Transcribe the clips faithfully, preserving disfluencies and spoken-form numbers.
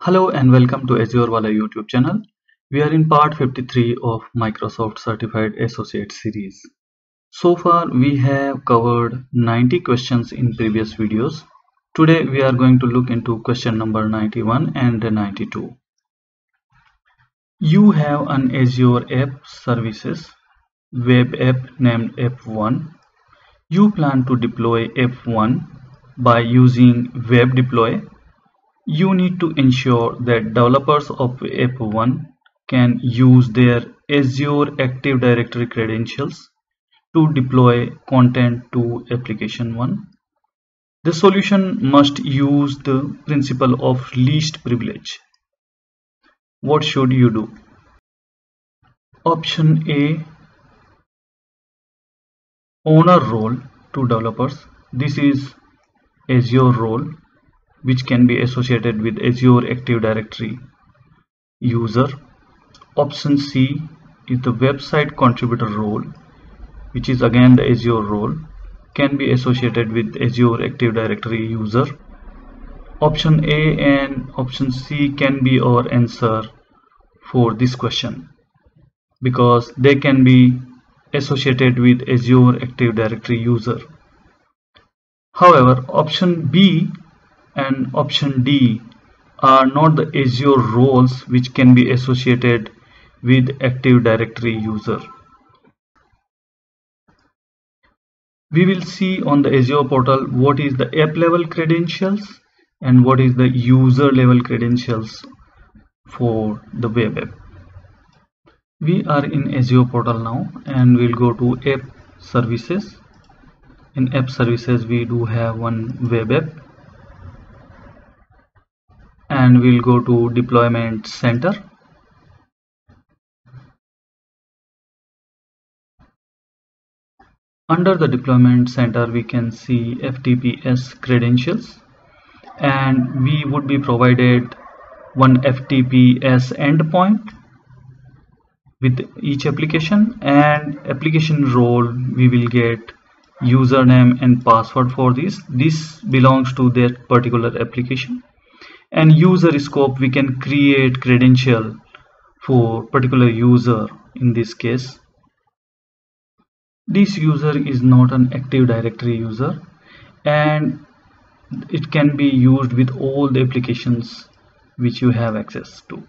Hello and welcome to Azure Wala YouTube channel. We are in part fifty-three of Microsoft Certified Associate series. So far we have covered ninety questions in previous videos. Today we are going to look into question number ninety-one and ninety-two. You have an Azure App Services web app named app one. You plan to deploy app one by using web deploy. You need to ensure that developers of app one can use their Azure Active Directory credentials to deploy content to application one. The solution must use the principle of least privilege. What should you do? Option A, owner role to developers. This is Azure role which can be associated with Azure Active Directory user. Option C is the website contributor role, which is again the Azure role, can be associated with Azure Active Directory user. Option A and option C can be our answer for this question because they can be associated with Azure Active Directory user. However, option B and option D are not the Azure roles which can be associated with Active Directory user. We will see on the Azure portal what is the app level credentials and what is the user level credentials for the web app. We are in Azure portal now and we'll go to app services. In app services we do have one web app. And we'll go to deployment center. Under the deployment center we can see F T P S credentials, and we would be provided one F T P S endpoint with each application, and application role we will get username and password for this. This belongs to that particular application. And user scope, we can create credential for particular user. In this case, this user is not an Active Directory user and it can be used with all the applications which you have access to.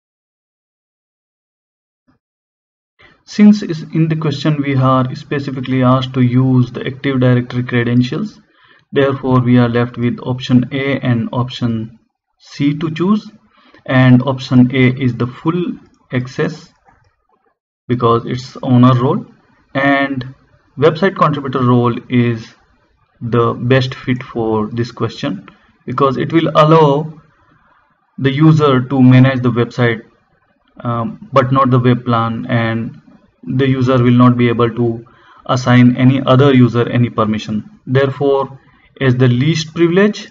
Since in the question we are specifically asked to use the Active Directory credentials, therefore we are left with option A and option C to choose, and option A is the full access because it's owner role, and website contributor role is the best fit for this question because it will allow the user to manage the website um, but not the web plan, and the user will not be able to assign any other user any permission. Therefore, as the least privilege,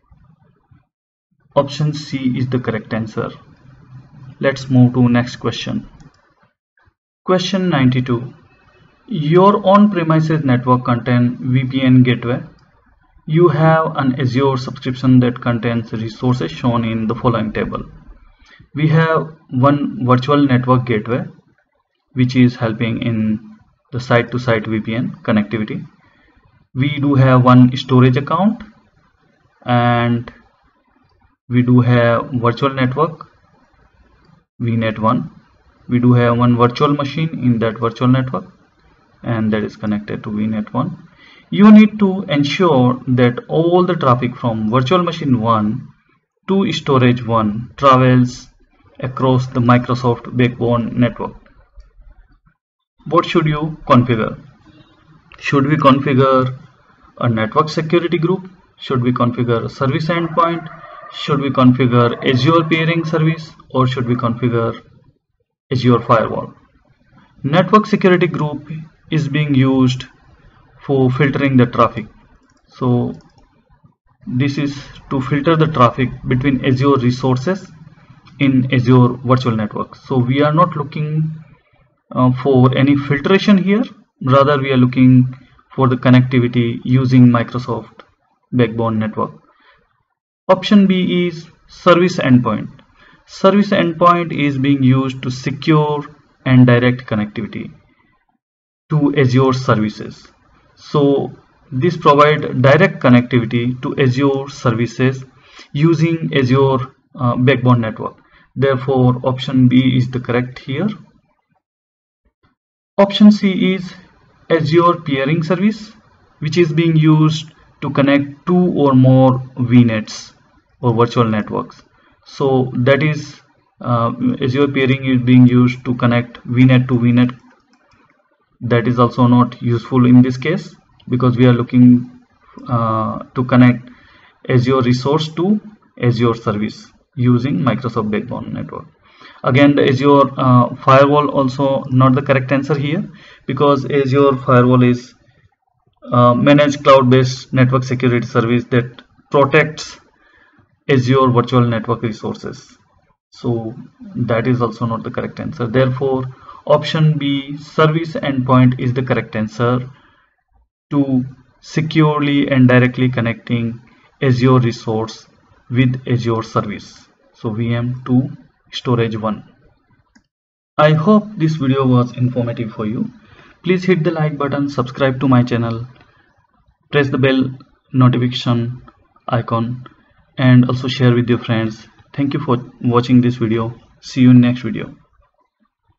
option C is the correct answer. Let's move to next question. Question ninety-two. Your on-premises network contains V P N gateway. You have an Azure subscription that contains resources shown in the following table. We have one virtual network gateway which is helping in the site-to-site V P N connectivity. We do have one storage account, and we do have virtual network V net one. We do have one virtual machine in that virtual network, and that is connected to V net one. You need to ensure that all the traffic from virtual machine one to storage one travels across the Microsoft backbone network. What should you configure? Should we configure a network security group? Should we configure a service endpoint? Should we configure Azure peering service, or should we configure Azure firewall? Network security group is being used for filtering the traffic. So this is to filter the traffic between Azure resources in Azure virtual network. So we are not looking uh, for any filtration here. Rather, we are looking for the connectivity using Microsoft backbone network. Option B is service endpoint. Service endpoint is being used to secure and direct connectivity to Azure services. So this provide direct connectivity to Azure services using Azure uh, backbone network. Therefore option B is the correct here. Option C is Azure peering service, which is being used to connect two or more V NETs or virtual networks. So that is uh, Azure peering is being used to connect V NET to V NET. That is also not useful in this case because we are looking uh, to connect Azure resource to Azure service using Microsoft backbone network. Again, the Azure uh, firewall also not the correct answer here, because Azure firewall is uh, managed cloud-based network security service that protects Azure virtual network resources. So that is also not the correct answer. Therefore option B, service endpoint, is the correct answer to securely and directly connecting Azure resource with Azure service. So V M to storage one. I hope this video was informative for you. Please hit the like button, subscribe to my channel, press the bell notification icon, and also share with your friends. Thank you for watching this video. See you in next video.